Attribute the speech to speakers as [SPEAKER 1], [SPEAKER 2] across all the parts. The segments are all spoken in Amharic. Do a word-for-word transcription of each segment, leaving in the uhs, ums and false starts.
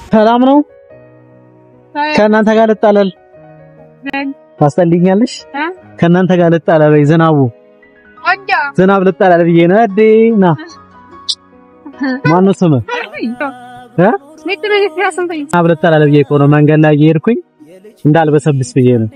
[SPEAKER 1] ሰላም ነው ከናንተ ጋር ልጣላል ታስጠልኛለሽ ከናንተ ጋር ልጣላል ዝናቡ ወንጃ ዝናብ ልጣላል ብዬ ነው አዴና ማነው ስም እ ዝናብ ልጣላል ብዬ እኮ ነው መንገድ ላይ እየሄድኩኝ እንዳልበሰብስ ብዬ ነው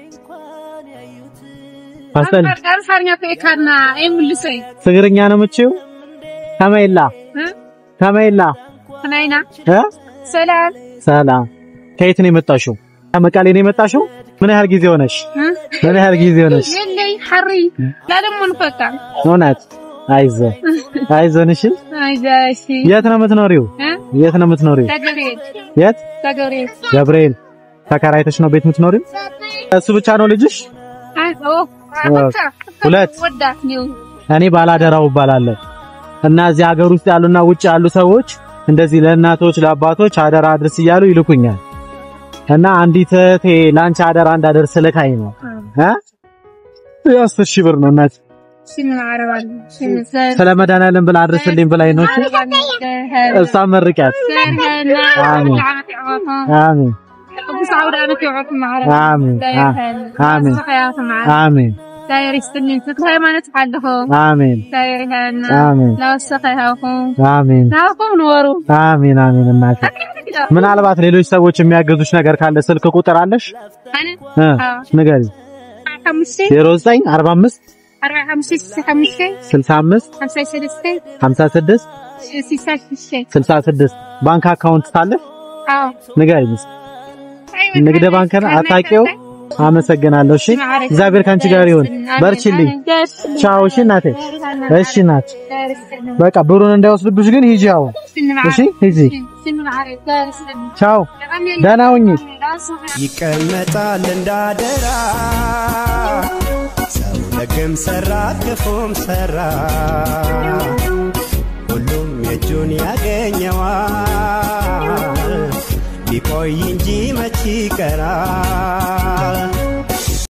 [SPEAKER 1] ፓስተል አርሳኛ ፈካና ኤምልሰይ ትግርኛ ነው የምትችይው ከመይላ ከመይላ ከናይና እ ሰላም ሰላም ከየት ነው የመጣሽው ከመቃሌ ነው የመጣሽው ምን ያህል ጊዜ ሆነሽ ምን ያህል ጊዜ ሆነሽ ለይ ሐሪ ለደሞን ፈታ ሆናት አይዞ አይዞንሽ አይዞሽ የት ነው የምትኖሪው የት ነው የምትኖሪው ገብርኤል የት ገብርኤል ገብርኤል ተከራይተሽ ነው ቤት የምትኖሪው እሱ ብቻ ነው ልጅሽ አዎ ሁለት ወዳትኒው እኔ ባላደራው ባላለው እና እዚህ ሀገር ውስጥ ያሉና ውጭ ያሉ ሰዎች እንደዚህ ለእናቶች ለአባቶች አደራ አድርስ ይያሉ ይልኩኛል እና አንዲት እህቴ ላንቺ አደራ እንዳደርስ ለካይ ነው እ አስር ሺህ ብር ነው እናት ሲምን አረባል ስለመዳናለን ብላ አድርስልኝ ብላኝ ነው እሷ መርቂያት አሜን አሜን አሜን አሜን አሜን دايرستني تكفى ما نتحدثه آمين دايرهنا آمين لا وسخيهاكم آمين ناكم نورو آمين آمين الناس من على بعض ليلوش سووا كم يعجزوش نجار كله سلك كوتر علش أنا ها نجاري خمسة يروزين أربعة مس أربعة خمسة ستة خمسة سلسة مس خمسة سدسة خمسة سدس ستة سدسة سلسة سدس بانك أكاونت تعرف آه نجاري مس نقدر بانكنا أتاكيو አመሰግናለሁ እሺ እግዚአብሔር ካንቺ ጋር ይሁን በርቺልኝ ቻው እሺ እናቴ እሺ እናት በቃ ብሩን እንዳይወስድብሽ ግን ሂጂ አዎ እሺ ሂጂ ቻው ደህና ሁኚ ይቀመጣል እንዳደራ ሰው ለግም ሰራ ክፉም ሰራ ሁሉም የጁን ያገኘዋል ቢቆይ እንጂ መች ይቀራል